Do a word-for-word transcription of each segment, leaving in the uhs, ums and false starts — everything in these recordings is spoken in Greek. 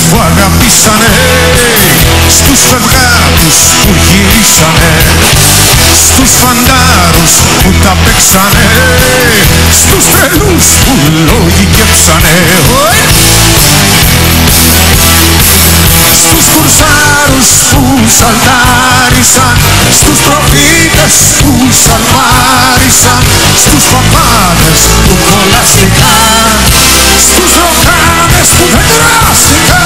που αγαπήσανε, στους φευγάτους που γυρίσανε, στους φαντάρους που τα παίξανε, στους τρελούς που λόγοι κέψανε, στους κουρσάρους που σαλτάρισαν, στους προφήτες που σαλμάρισαν, στους παπάδες που κολλάστηκαν, στους ροκάδες που δεν τράστηκαν.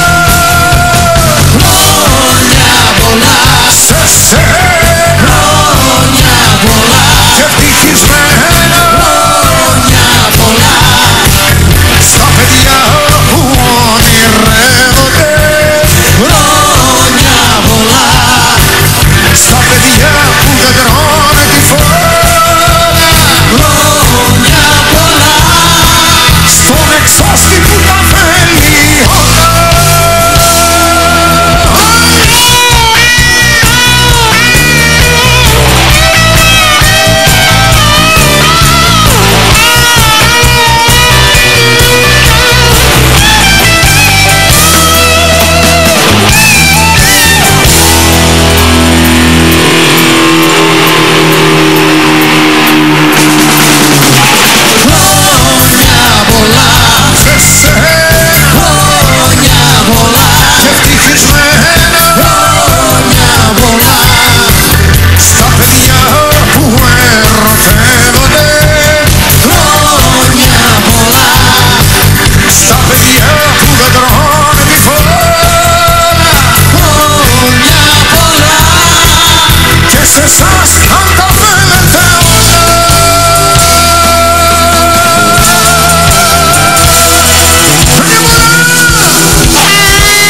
Χρόνια πολλά σε σένα, χρόνια πολλά και ευτυχισμένα, χρόνια πολλά στα παιδιά που ονειρεύονται, χρόνια πολλά στα παιδιά που δεν τρώνε τη φόρα, χρόνια πολλά στον εξώστη που τα θέλει όλα.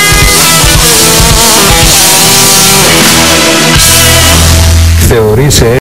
Θεωρείσαι